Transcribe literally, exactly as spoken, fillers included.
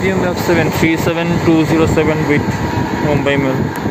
M F seven three seven two zero seven with Mumbai Mail.